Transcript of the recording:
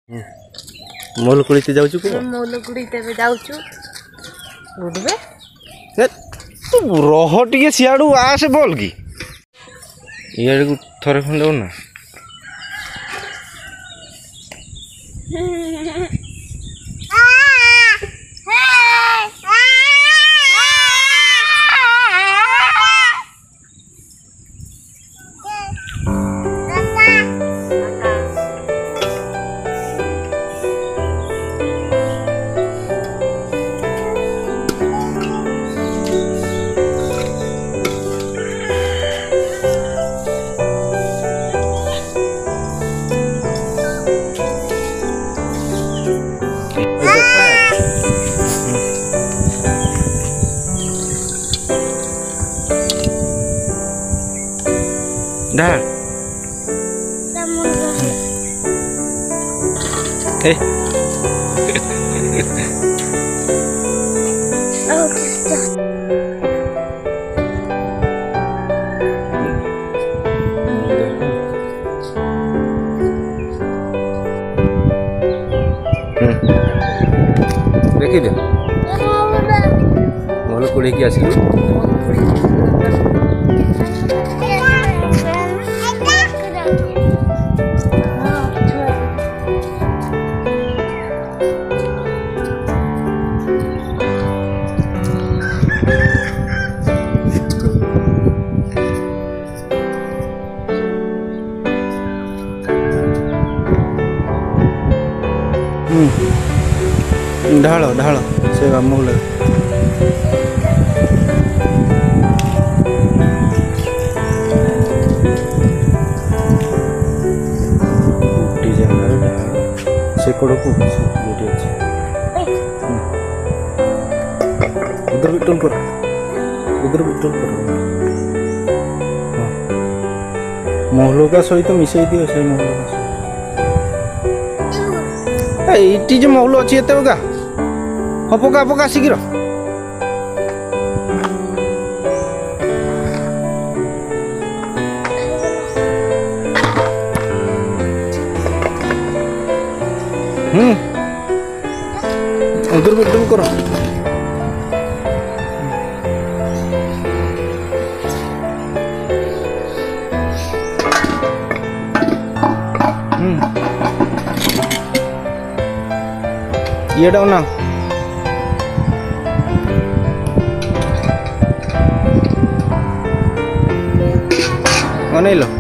मोल कुड़ीते जाऊछु को मोल कुड़ीते बे जाऊछु गुडबे तू रह टिके सियाडू आसे बोल की इयाडे को थरे खंडे ना dah देखी दे मोल कुड़े की आसिलु ढाल ढाल से मोल से कड़ को उधर भी टोल कर मोहल का सहित मिसई दियो से मोहल का एटी जो मोहल अच्छी एत का हाँ पका पका शीघ्र उधर भी तुम करो ये डाउन ना नहीं लो